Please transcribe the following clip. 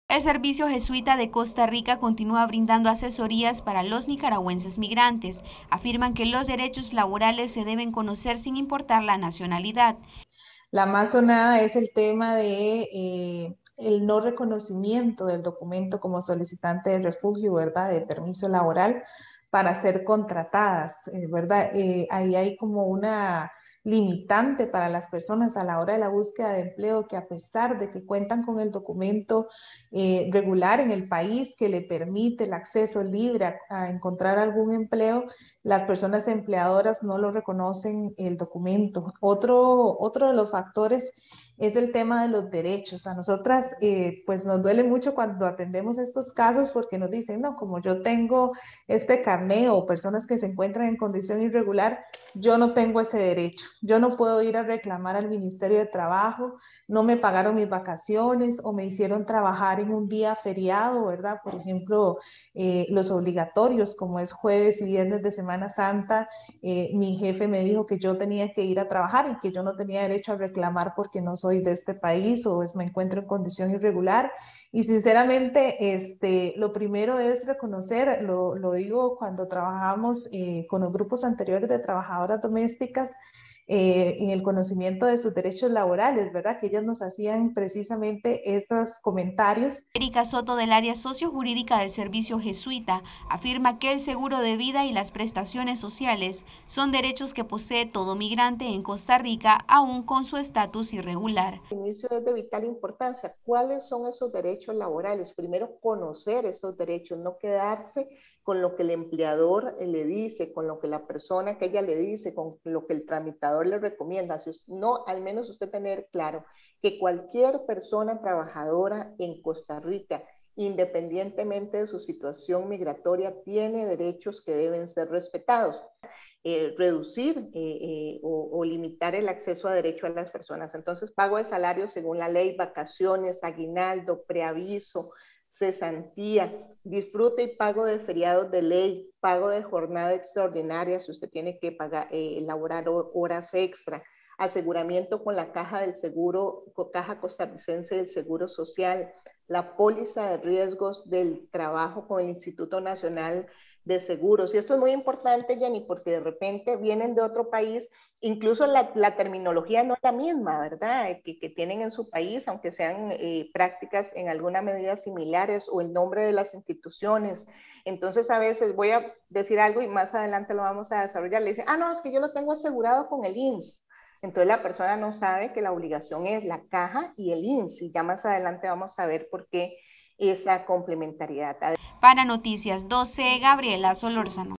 El Servicio Jesuita de Costa Rica continúa brindando asesorías para los nicaragüenses migrantes. Afirman que los derechos laborales se deben conocer sin importar la nacionalidad. La más sonada es el tema de el no reconocimiento del documento como solicitante de refugio, ¿verdad? De permiso laboral para ser contratadas, ¿verdad? Ahí hay como una limitante para las personas a la hora de la búsqueda de empleo que a pesar de que cuentan con el documento regular en el país que le permite el acceso libre a encontrar algún empleo, las personas empleadoras no lo reconocen el documento. Otro de los factores es el tema de los derechos. A nosotras pues nos duele mucho cuando atendemos estos casos porque nos dicen, no, como yo tengo este carné o personas que se encuentran en condición irregular, yo no tengo ese derecho. Yo no puedo ir a reclamar al Ministerio de Trabajo, no me pagaron mis vacaciones o me hicieron trabajar en un día feriado, ¿verdad? Por ejemplo, los obligatorios, como es jueves y viernes de Semana Santa, mi jefe me dijo que yo tenía que ir a trabajar y que yo no tenía derecho a reclamar porque no soy de este país o me encuentro en condición irregular. Y sinceramente, lo primero es reconocer, lo digo cuando trabajamos con los grupos anteriores de trabajadoras domésticas, en el conocimiento de sus derechos laborales, ¿verdad? Que ellas nos hacían precisamente esos comentarios. Erika Soto, del área sociojurídica del Servicio Jesuita, afirma que el seguro de vida y las prestaciones sociales son derechos que posee todo migrante en Costa Rica, aún con su estatus irregular. El inicio es de vital importancia. ¿Cuáles son esos derechos laborales? Primero, conocer esos derechos, no quedarse con lo que el empleador le dice, con lo que la persona que ella le dice, con lo que el tramitador le recomienda. No, al menos usted tener claro que cualquier persona trabajadora en Costa Rica, independientemente de su situación migratoria, tiene derechos que deben ser respetados. Reducir o limitar el acceso a derecho a las personas. Entonces, pago de salario según la ley, vacaciones, aguinaldo, preaviso, cesantía, disfrute y pago de feriados de ley, pago de jornada extraordinaria si usted tiene que pagar, elaborar horas extra, aseguramiento con la caja del seguro, caja costarricense del Seguro Social, la póliza de riesgos del trabajo con el Instituto Nacional de Seguros. Y esto es muy importante, Jenny, porque de repente vienen de otro país, incluso la terminología no es la misma, ¿verdad? Que tienen en su país, aunque sean prácticas en alguna medida similares o el nombre de las instituciones. Entonces, a veces voy a decir algo y más adelante lo vamos a desarrollar. Le dicen, no, es que yo lo tengo asegurado con el INSS. Entonces la persona no sabe que la obligación es la caja y el INSS. Y ya más adelante vamos a ver por qué esa complementariedad. Para Noticias 12, Gabriela Solórzano.